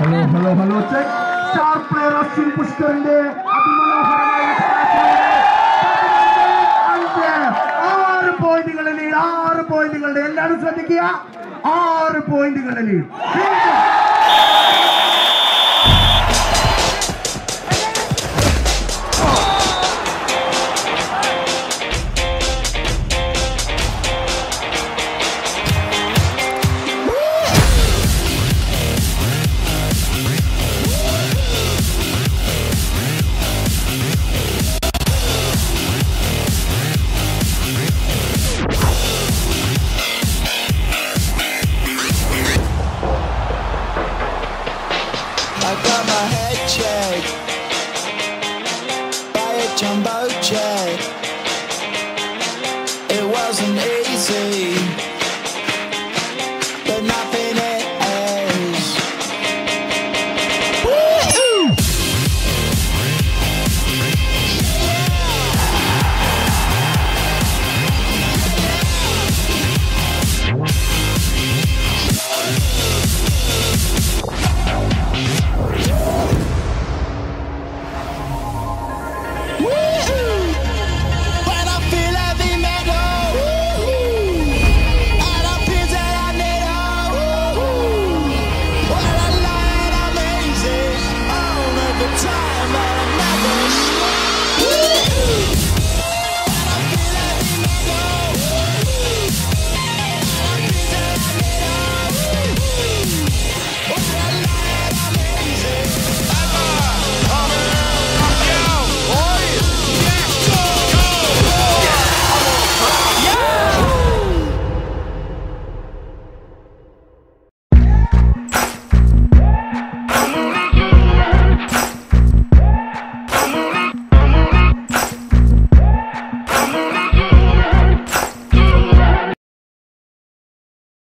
Hello check star player Ashwin പുഷ്കറിന്റെ അതിമനോഹരമായ ആറ് പോയിന്റുകളുടെ ലീഡ്, 6 പോയിന്റുകളുടെ, എല്ലാവരും ശ്രദ്ധിക്കുക, 6 പോയിന്റുകളുടെ lead. I got my head checked by a jumbo jet. It wasn't easy.